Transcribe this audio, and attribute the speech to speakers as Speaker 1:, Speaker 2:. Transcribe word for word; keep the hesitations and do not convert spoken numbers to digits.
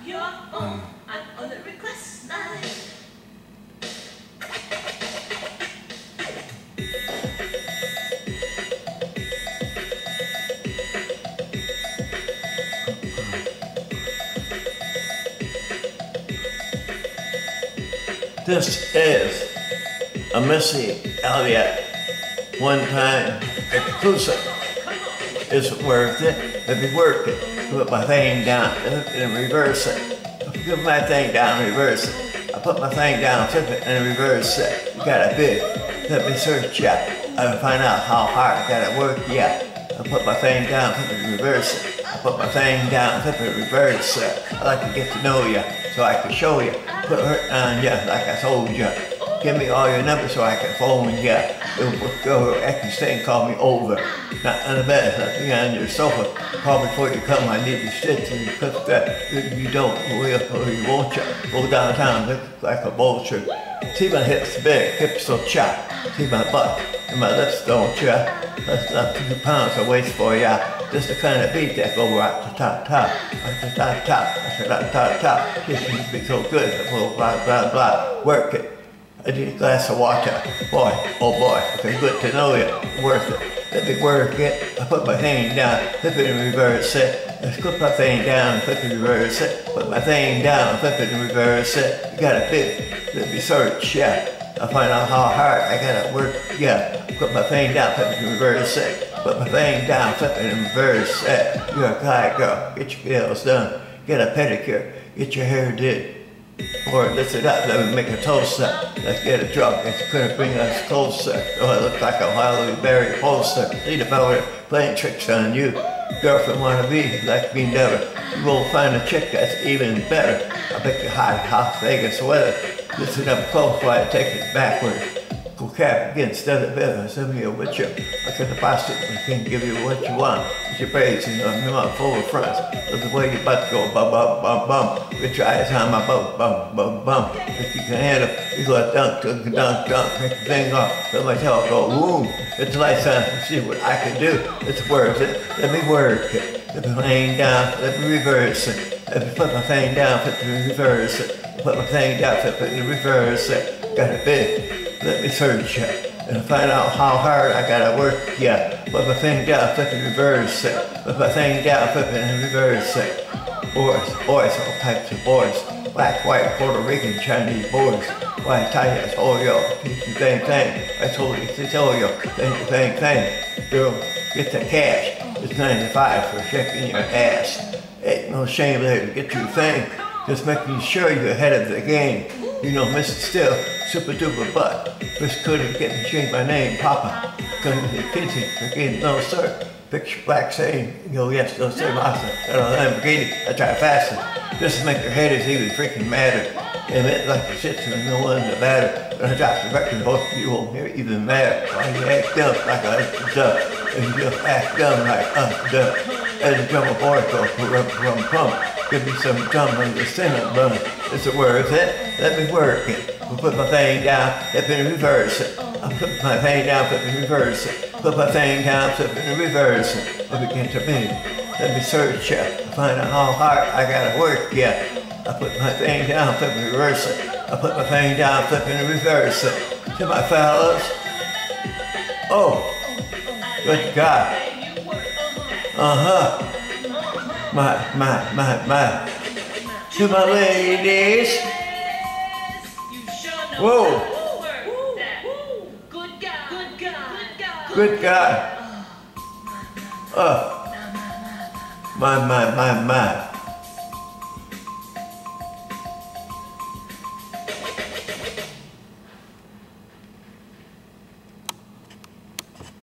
Speaker 1: your phone and on the request line.
Speaker 2: This is a Missy Elliott one time exclusive. Isn't worth it. Let me work it. Put my thing down and reverse it. Put my thing down and reverse it. I put my thing down, flip it, and reverse it. You got a big. Let me search ya. I find out how hard I gotta work ya. I put my thing down, flip it, and reverse it. I put my thing down, flip it, reverse it. I like to get to know ya, so I can show ya. Put hurt on ya, like I told ya. Give me all your numbers so I can phone ya. Go at this thing, call me over. Not on the bed, let me on your sofa. Call before you come, I need to sit and cook that. If you don't, will or you won't ya. Go downtown, look like a vulture. See my hips big, hips so chop. See my butt and my lips don't ya. That's not two pounds of waste for ya. Just the kind of beat that go right to top top. Right to top top, right to top top top. This used to be so good, blah blah blah blah. Work it. I need a glass of water. Boy, oh boy, okay, good to know you. Worth it. Let me work it. I put my thing down, flip it and reverse it. I put my thing down, flip it and reverse it. Put my thing down, flip it and reverse it. You got a bit. Let me search, yeah. I find out how hard I gotta work, yeah. Put my thing down, flip it and reverse it. Put my thing down, flip it and reverse it. You're a guy, girl. Get your nails done. Get a pedicure. Get your hair did. Or lift it up, let me make a toast up. Let's get a drunk, it's gonna bring us closer. Oh, I look like a Halle Berry poster. Lead about it, playing tricks on you. Girlfriend wanna be like me never. You won't find a chick that's even better. I'll pick you hot, Las Vegas weather. Listen up close while I take it backwards. Go cap against other business. Send me a with you. Look at the pasta, I can't give you what you want. It's your praise and I'm not full of fronts. Look the way your butt go, bum bum bum bum. With your eyes on my bum bum bum bum. If you can handle, you go dunk dunk dunk dunk. Make the thing off. Let my tail go boom. It's lights on. See what I can do. It's worth it. Let me work it. Let me lay down. Let me reverse it. Let me put my thing down. Flip it and reverse it. Put my thing down. Flip it and reverse it. Got a bit. Let me search ya and find out how hard I gotta work ya. Put my thing down, flip and reverse it. Put my thing down, flip it and reverse it. Boys, boys, all types of boys. Black, white, Puerto Rican, Chinese boys. White, Thai, I told you, it's the same thing. I told you to tell you, it's the same thing. Girl, get the cash. It's ninety-five for checking your ass. Ain't no shame there to get your thing. Just making sure you're ahead of the game. You know, Mister Still, super duper butt. Miss couldn't get me change my name, Papa. Couldn't get kids again, no sir. Picture black saying, yo, yes, no sir, master. I don't know, Lamborghini, I try faster. Just to make your haters even freaking madder. And it like the shit to no one the matter. When I drop the record, hope you won't hear even madder. Why you act dumb like a duck? And you just act dumb like a duck. As a drummer boy goes, rum, rum, pump. Give me some drum on the cinnamon bun. Is it worth it? Let me work it. I'll put my thing down, flip and reverse it. I'll put my thing down, flip and reverse it. Put my thing down, flip and reverse it. Let me get to me. Let me search ya. Find out how hard I gotta work ya. I put my thing down, flip and reverse it. I put my thing down, flip and reverse it. To my fellas. Oh, good God. Uh-huh. My, my, my, my. To my ladies. Whoa. Good God. Oh. My, my, my, my.